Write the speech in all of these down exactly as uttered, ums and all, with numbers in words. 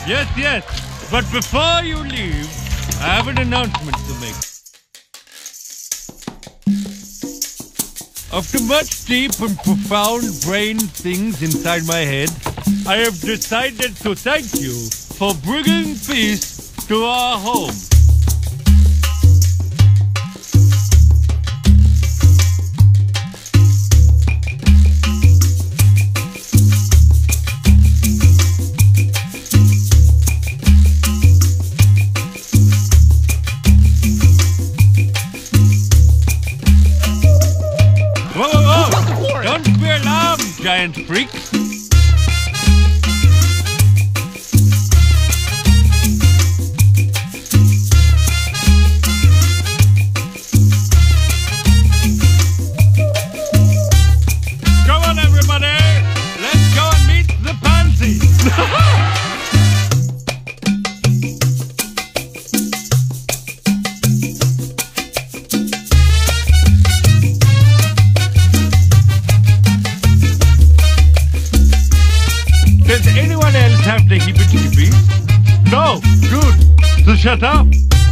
Yes, yes. But before you leave, I have an announcement to make. After much deep and profound brain things inside my head, I have decided to thank you for bringing peace to our home. Whoa, whoa, whoa! Don't be alarmed, giant freak! Come on, everybody! Let's go and meet the pansies! Does anyone else have the heebie-jeebies? No! Good! So shut up!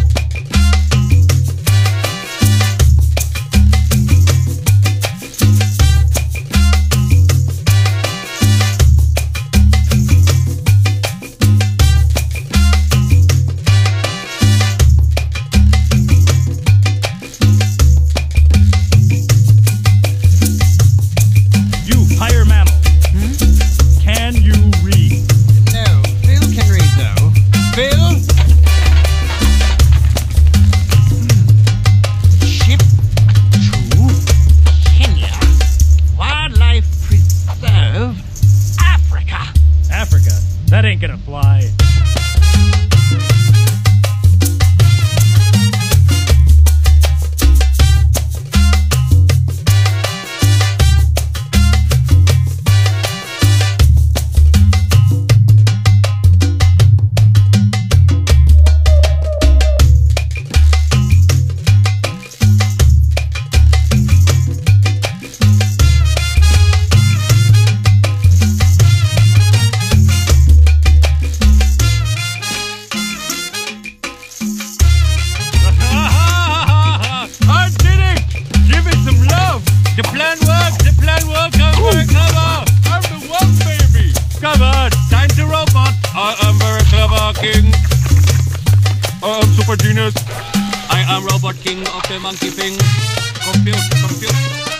You higher mammal. Can you read? No, Phil can read though. Phil? Ship to Kenya. Wildlife Preserve, Africa. Africa? That ain't gonna fly. I did it! Give it some love! The plan works! The plan works! I'm very clever! I'm the one, baby! Come on! Time to robot! I am very clever, king! I am super genius! I am robot king of the monkey thing! Compute, compute!